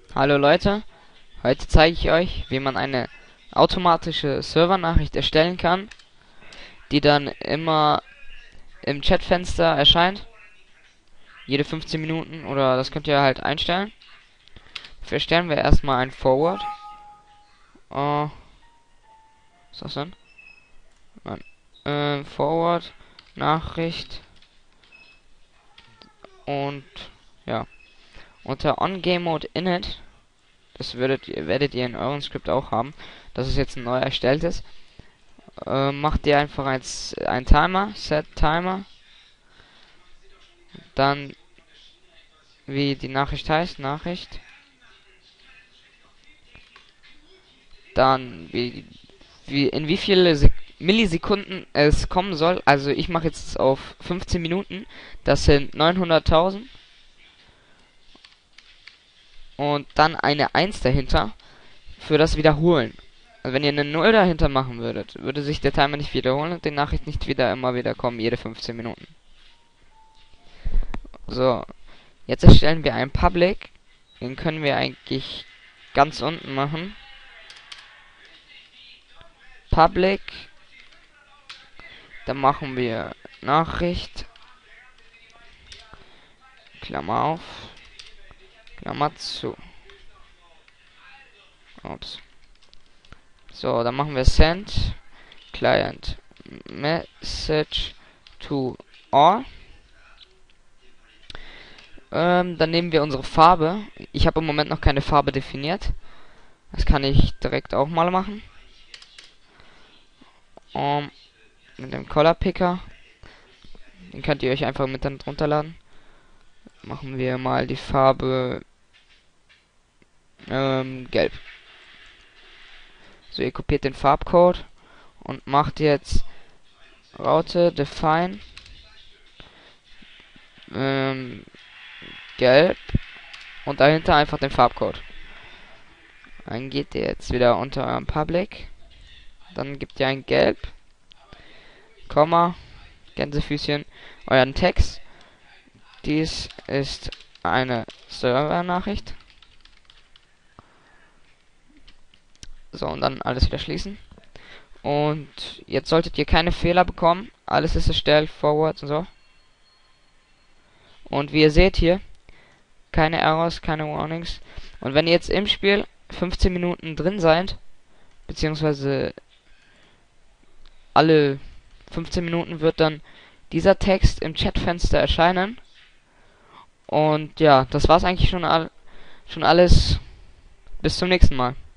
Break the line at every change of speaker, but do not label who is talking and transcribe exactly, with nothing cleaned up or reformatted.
Hallo Leute, heute zeige ich euch, wie man eine automatische Servernachricht erstellen kann, die dann immer im Chatfenster erscheint, jede fünfzehn Minuten, oder das könnt ihr halt einstellen. Dafür erstellen wir erstmal ein Forward. Oh, was ist das denn? Nein. Äh, Forward, Nachricht und ja, unter On-Game-Mode Init, das würdet ihr, werdet ihr in eurem Skript auch haben, dass es jetzt ein neu erstelltes. Äh, macht ihr einfach als ein Timer, Set Timer, dann wie die Nachricht heißt, Nachricht, dann wie, wie in wie viele Sek Millisekunden es kommen soll. Also ich mache jetzt auf fünfzehn Minuten, das sind neunhunderttausend und dann eine eins dahinter für das Wiederholen. Also wenn ihr eine null dahinter machen würdet, würde sich der Timer nicht wiederholen und die Nachricht nicht wieder immer wieder kommen, jede fünfzehn Minuten. So, jetzt erstellen wir einen Public. Den können wir eigentlich ganz unten machen. Public. Dann machen wir Nachricht. Klammer auf. Klammer zu. Ups. So, dann machen wir Send Client Message to all. Ähm, dann nehmen wir unsere Farbe. Ich habe im Moment noch keine Farbe definiert. Das kann ich direkt auch mal machen. Um, mit dem Color Picker. Den könnt ihr euch einfach mit dann drunter laden. Machen wir mal die Farbe ähm, gelb. So, ihr kopiert den Farbcode und macht jetzt Raute define ähm, gelb und dahinter einfach den Farbcode. Dann geht ihr jetzt wieder unter eurem Public. Dann gebt ihr ein Gelb, Komma, Gänsefüßchen, euren Text. Dies ist eine Servernachricht. So, und dann alles wieder schließen. Und jetzt solltet ihr keine Fehler bekommen. Alles ist erstellt, Forward und so. Und wie ihr seht hier, keine Errors, keine Warnings. Und wenn ihr jetzt im Spiel fünfzehn Minuten drin seid, beziehungsweise alle fünfzehn Minuten wird dann dieser Text im Chatfenster erscheinen. Und ja, das war's eigentlich schon, all, schon alles. Bis zum nächsten Mal.